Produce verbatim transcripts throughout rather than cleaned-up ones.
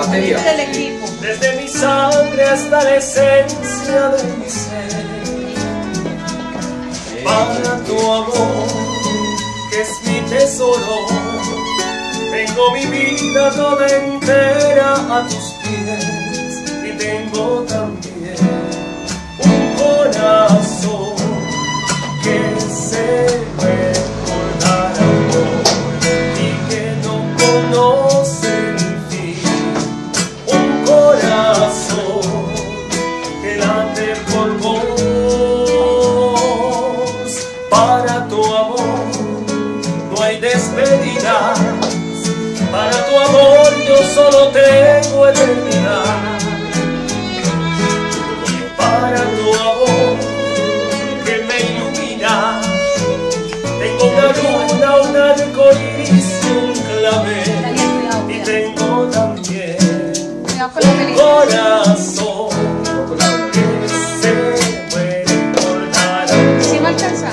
batería. Del equipo. Desde mi sangre hasta la esencia de mi ser, para tu amor, que es mi tesoro, tengo mi vida toda entera a tus pies, y tengo también un corazón que se puede dar amor y que no conoce el fin, un corazón que late por vos. Para tu amor no hay despedida, para tu amor yo solo tengo eternidad, y para tu amor que me ilumina tengo una luna, un arcoíris y un clavel, y tengo también un corazón que se puede tornar amor. ¿Sí me alcanza?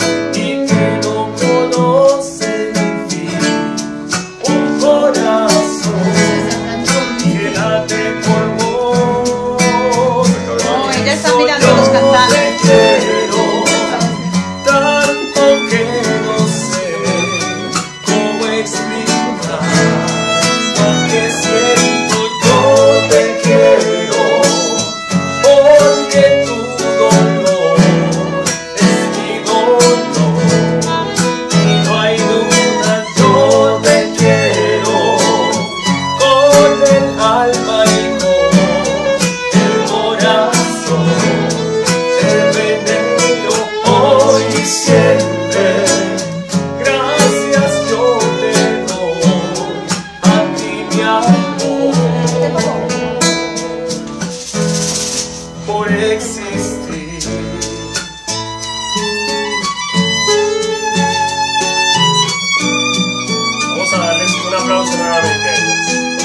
Está mirando a los cantantes. Quiero tanto que no sé cómo explicar lo que siento. Yo te quiero porque tu dolor es mi dolor, y no hay duda. Yo te quiero con el alma y con el corazón. Siempre, gracias yo te doy a ti, mi amor, por existir. Vamos a darles un aplauso nuevamente a ellas.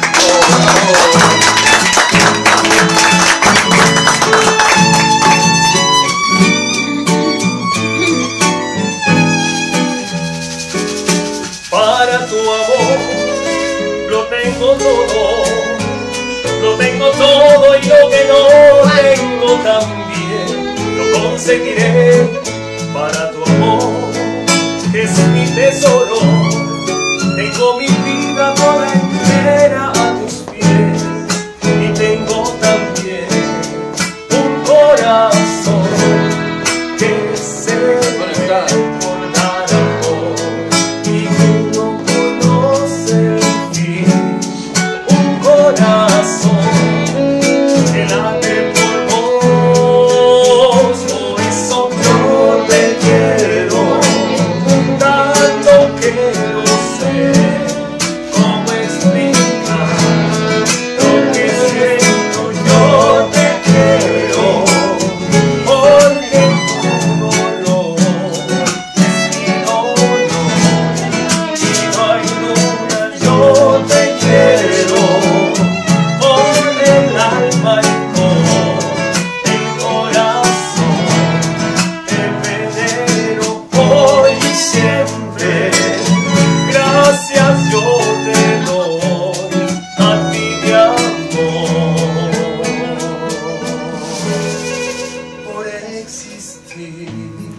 Para tu amor lo tengo todo, lo tengo todo, y lo que no tengo también lo conseguiré. Para tu amor, que es mi tesoro, tengo mi vida toda entera a tus pies, y tengo también un corazón que se puede tornar amor y que no conoce el fin, un corazón que late por vos. Por eso yo te quiero tanto que no sé cómo explicar lo que siento. Yo te quiero porque tu dolor es mi dolor, y no hay duda. Yo te quiero con el alma y con el corazón, te venero hoy y siempre. Gracias yo te doy a ti, mi amor, por existir.